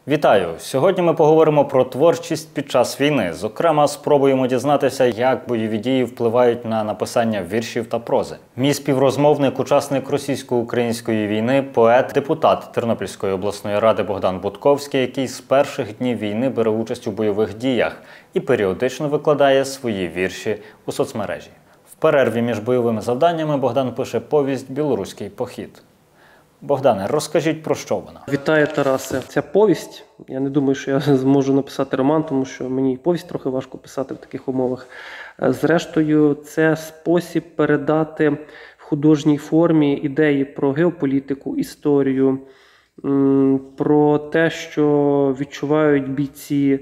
Вітаю! Сьогодні ми поговоримо про творчість під час війни. Зокрема, спробуємо дізнатися, як бойові дії впливають на написання віршів та прози. Мій співрозмовник, учасник російсько-української війни, поет, депутат Тернопільської обласної ради Богдан Бутковський, який з перших днів війни бере участь у бойових діях і періодично викладає свої вірші у соцмережі. В перерві між бойовими завданнями Богдан пише повість «Білоруський похід». Богдане, розкажіть, про що вона? Вітаю, Тарасе. Ця повість, я не думаю, що я зможу написати роман, тому що мені і повість трохи важко писати в таких умовах. Зрештою, це спосіб передати в художній формі ідеї про геополітику, історію, про те, що відчувають бійці,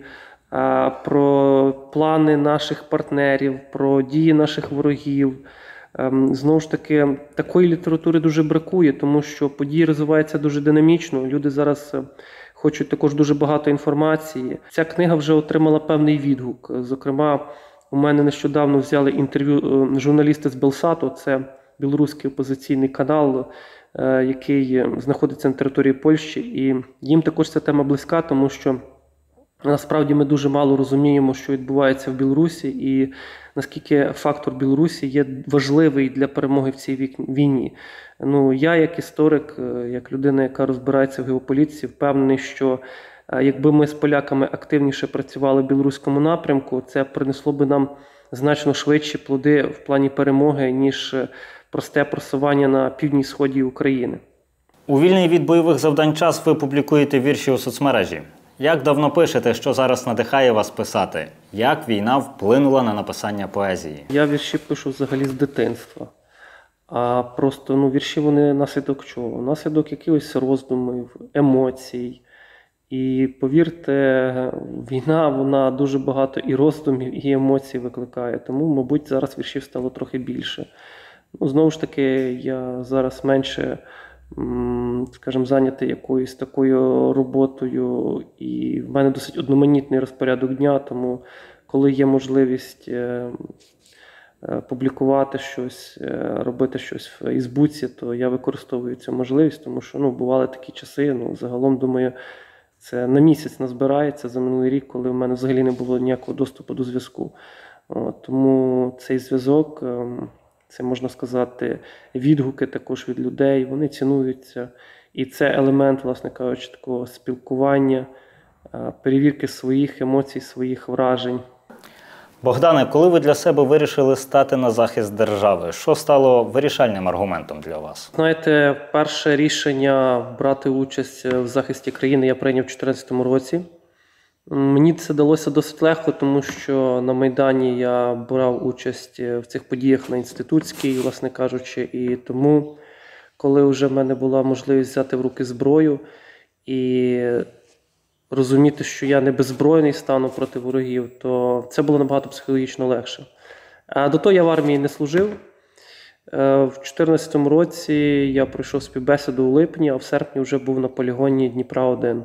про плани наших партнерів, про дії наших ворогів. Знову ж таки, такої літератури дуже бракує, тому що події розвиваються дуже динамічно. Люди зараз хочуть також дуже багато інформації. Ця книга вже отримала певний відгук. Зокрема, у мене нещодавно взяли інтерв'ю журналісти з Белсату, це білоруський опозиційний канал, який знаходиться на території Польщі. І їм також ця тема близька, тому що насправді ми дуже мало розуміємо, що відбувається в Білорусі і наскільки фактор Білорусі є важливий для перемоги в цій війні. Я як історик, як людина, яка розбирається в геополітиці, впевнений, що якби ми з поляками активніше працювали в білоруському напрямку, це принесло би нам значно швидші плоди в плані перемоги, ніж просте просування на півдні сході України. У вільний від бойових завдань час ви публікуєте вірші у соцмережі. Як давно пишете, що зараз надихає вас писати? Як війна вплинула на написання поезії? Я вірші пишу взагалі з дитинства. А просто вірші вони наслідок чого? Наслідок якихось роздумів, емоцій. І повірте, війна, вона дуже багато і роздумів, і емоцій викликає. Тому, мабуть, зараз віршів стало трохи більше. Знову ж таки, я зараз менше, скажімо, зайнятий якоюсь такою роботою, і в мене досить одноманітний розпорядок дня, тому коли є можливість публікувати щось, робити щось в Фейсбуці, то я використовую цю можливість, тому що бували такі часи, загалом, думаю, це на місяць назбирається за минулий рік, коли в мене взагалі не було ніякого доступу до зв'язку. Тому цей зв'язок, це, можна сказати, відгуки також від людей, вони цінуються. І це елемент, власне кажучи, такого спілкування, перевірки своїх емоцій, своїх вражень. Богдане, коли ви для себе вирішили стати на захист держави, що стало вирішальним аргументом для вас? Знаєте, перше рішення брати участь в захисті країни я прийняв у 2014 році. Мені це далося досить легко, тому що на Майдані я брав участь в цих подіях на Інститутській, власне кажучи, і тому, коли вже в мене була можливість взяти в руки зброю і розуміти, що я не беззбройний стану проти ворогів, то це було набагато психологічно легше. А до того я в армії не служив. В 2014 році я пройшов співбесіду у липні, а в серпні вже був на полігоні Дніпра-1.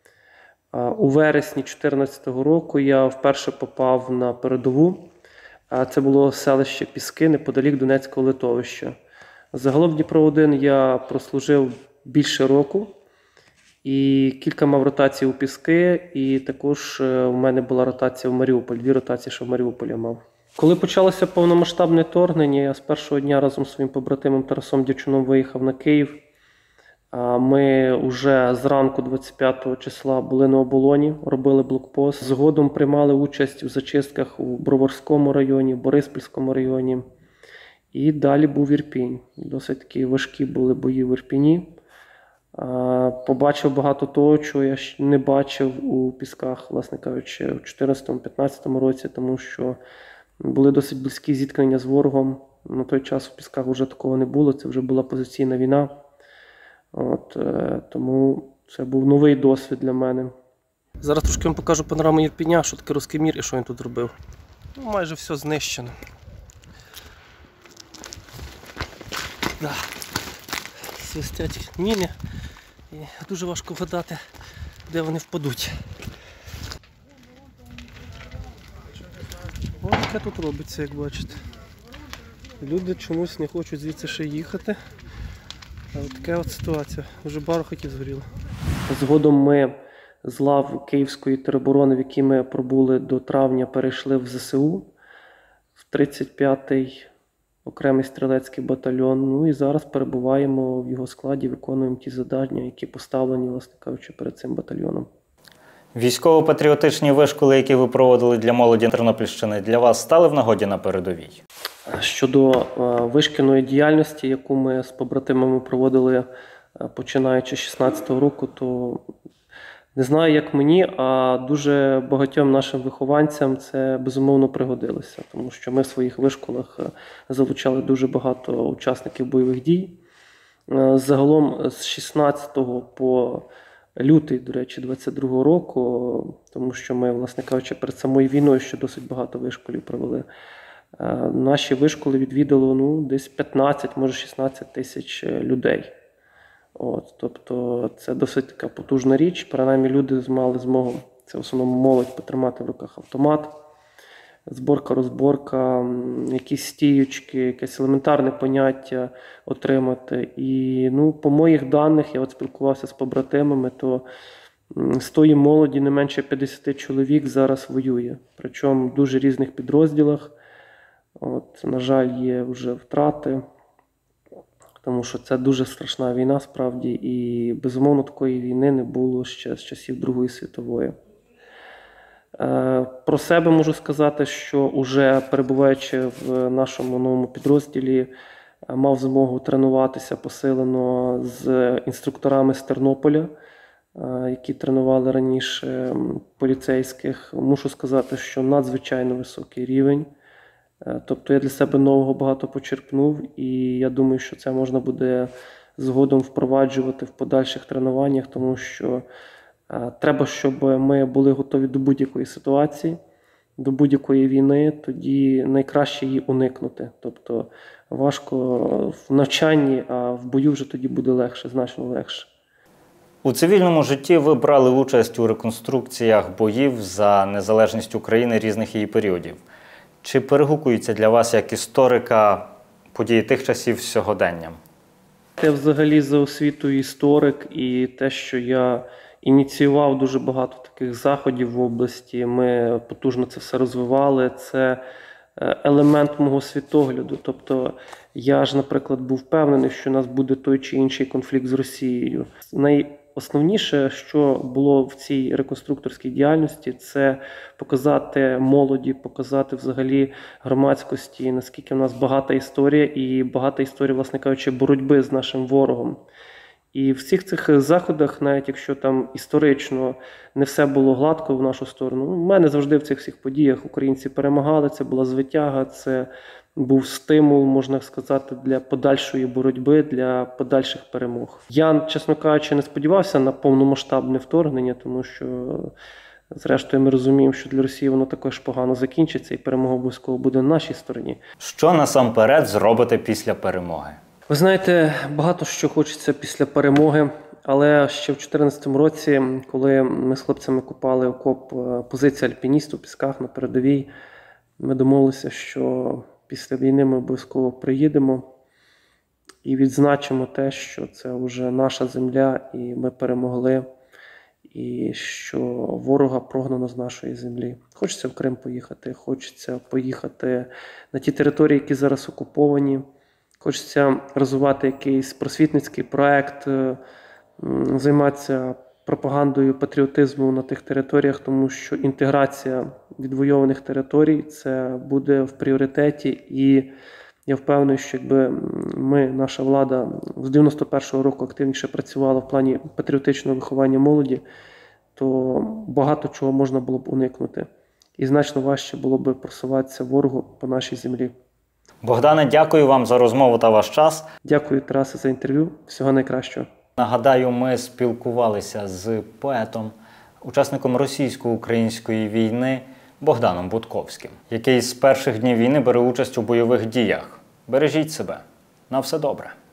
У вересні 2014 року я вперше попав на передову. Це було селище Піски неподалік Донецького литовища. Загалом в Дніпро-1 я прослужив більше року. І кілька мав ротацій у Піски, і також у мене була ротація в Маріуполь, 2 ротації, що в Маріуполі мав. Коли почалося повномасштабне вторгнення, я з першого дня разом з своїм побратимом Тарасом Дячуном виїхав на Київ. Ми вже зранку 25 числа були на оболоні, робили блокпост. Згодом приймали участь у зачистках у Броварському районі, Бориспільському районі. І далі був Ірпінь. Досить такі важкі були бої в Ірпіні. Побачив багато того, чого я не бачив у Пісках, власне кажучи, у 2014-2015 році, тому що були досить близькі зіткнення з ворогом. На той час у Пісках вже такого не було, це вже була позиційна війна. Тому це був новий досвід для мене. Зараз трошки вам покажу панораму Ірпіня, що таке Руський мір і що він тут робив. Майже все знищено. Свистять міни і дуже важко вгадати, де вони впадуть. Ось таке тут робиться, як бачите. Люди чомусь не хочуть звідси ще їхати. Така от ситуація. Вже багато хатів згоріло. Згодом ми з лав Київської тероборони, в якій ми пробули до травня, перейшли в ЗСУ, в 35-й окремий стрілецький батальйон. Ну і зараз перебуваємо в його складі, виконуємо ті завдання, які поставлені, власне кажучи, перед цим батальйоном. Військово-патріотичні вишколи, які ви проводили для молоді Тернопільщини, для вас стали в нагоді на передовій? Щодо вишкільної діяльності, яку ми з побратимами проводили починаючи з 2016 року, то не знаю, як мені, а дуже багатьом нашим вихованцям це безумовно пригодилося, тому що ми в своїх вишколах залучали дуже багато учасників бойових дій. Загалом з 16 по лютий, до речі, 22-го року, тому що ми, власне кажучи, перед самою війною ще досить багато вишколів провели. Наші вишколи відвідало десь 15, може 16 тисяч людей. Тобто це досить така потужна річ. Принаймні люди мали змогу, це в основному молодь, потримати в руках автомат, зборка-розборка, якісь стіючки, якесь елементарне поняття отримати. І по моїх даних, я спілкувався з побратимами, то з тої молоді не менше 50 чоловік зараз воює. Причому в дуже різних підрозділах. На жаль, є вже втрати, тому що це дуже страшна війна справді, і безумовно такої війни не було ще з часів Другої світової. Про себе можу сказати, що уже перебуваючи в нашому новому підрозділі, мав змогу тренуватися посилено з інструкторами з Тернополя, які тренували раніше поліцейських. Мушу сказати, що надзвичайно високий рівень. Тобто я для себе нового багато почерпнув, і я думаю, що це можна буде згодом впроваджувати в подальших тренуваннях, тому що треба, щоб ми були готові до будь-якої ситуації, до будь-якої війни, тоді найкраще її уникнути. Тобто важко в навчанні, а в бою вже тоді буде легше, значно легше. У цивільному житті ви брали участь у реконструкціях боїв за незалежність України різних її періодів. Чи перегукуються для вас як історика події тих часів з сьогоденням? Я взагалі за освітою історик, і те, що я ініціював дуже багато таких заходів в області, ми потужно це все розвивали, це елемент мого світогляду. Тобто я ж, наприклад, був впевнений, що у нас буде той чи інший конфлікт з Росією. Найосновніше, що було в цій реконструкторській діяльності, це показати молоді, показати взагалі громадськості, наскільки в нас багата історія і багата історія, власне кажучи, боротьби з нашим ворогом. І в всіх цих заходах, навіть якщо там історично не все було гладко в нашу сторону, в мене завжди в цих всіх подіях українці перемагали, це була звитяга, це був стимул, можна сказати, для подальшої боротьби, для подальших перемог. Я, чесно кажучи, не сподівався на повномасштабне вторгнення, тому що, зрештою, ми розуміємо, що для Росії воно також погано закінчиться, і перемога обов'язково буде на нашій стороні. Що насамперед зробите після перемоги? Ви знаєте, багато що хочеться після перемоги, але ще в 2014 році, коли ми з хлопцями копали окоп позиції альпіністів у Пісках на передовій, ми домовилися, що після війни ми обов'язково приїдемо і відзначимо те, що це вже наша земля, і ми перемогли, і що ворога прогнано з нашої землі. Хочеться в Крим поїхати, хочеться поїхати на ті території, які зараз окуповані. Хочеться розвивати якийсь просвітницький проект, займатися пропагандою патріотизму на тих територіях, тому що інтеграція відвойованих територій – це буде в пріоритеті. І я впевнений, що якби наша влада з 91-го року активніше працювала в плані патріотичного виховання молоді, то багато чого можна було б уникнути. І значно важче було б просуватися ворогу по нашій землі. Богдане, дякую вам за розмову та ваш час. Дякую, Тарасе, за інтерв'ю. Всього найкращого. Нагадаю, ми спілкувалися з поетом, учасником російсько-української війни Богданом Будковським, який з перших днів війни бере участь у бойових діях. Бережіть себе. На все добре.